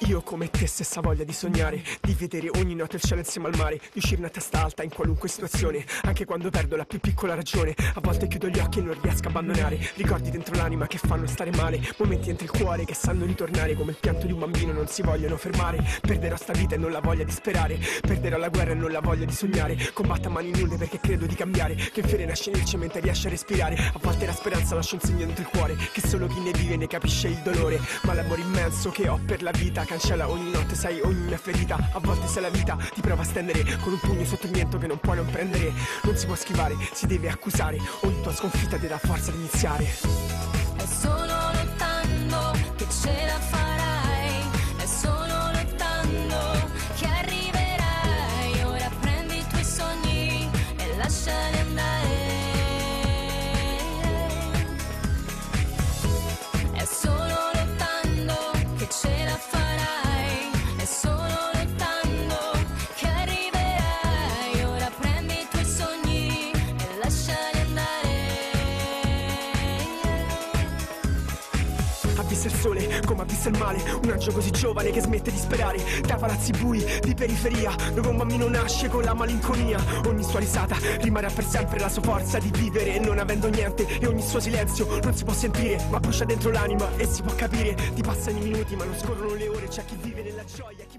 Io come te stessa voglia di sognare, di vedere ogni notte il cielo insieme al mare, di uscirne a testa alta in qualunque situazione, anche quando perdo la più piccola ragione. A volte chiudo gli occhi e non riesco a abbandonare ricordi dentro l'anima che fanno stare male, momenti entro il cuore che sanno ritornare, come il pianto di un bambino non si vogliono fermare. Perderò sta vita e non la voglia di sperare, perderò la guerra e non la voglia di sognare. Combatto a mani nude perché credo di cambiare, che un fiore nasce nel cemento e riesce a respirare. A volte la speranza lascia un segno dentro il cuore, che solo chi ne vive ne capisce il dolore. Ma l'amore immenso che ho per la vita cancella ogni notte, sai, ogni mia ferita. A volte se la vita ti prova a stendere con un pugno sotto il mento che non puoi non prendere. Non si può schivare, si deve accusare, ogni tua sconfitta ti dà forza di iniziare. È solo lottando che ce la farai, è solo lottando che arriverai. Ora prendi i tuoi sogni e lasciali andare. È solo lottando che ce la farai, è solo lottando che arriverai. Ora prendi i tuoi sogni e lasciali andare. Ha visto il sole come ha visto il male, un angelo così giovane che smette di sperare. Da palazzi bui di periferia, dove un bambino nasce con la malinconia. Ogni sua risata rimarrà per sempre la sua forza di vivere, non avendo niente, e ogni suo silenzio non si può sentire, ma brucia dentro l'anima e si può capire. Ti passano i minuti ma non scorrono le ore, c'è chi vive nella gioia.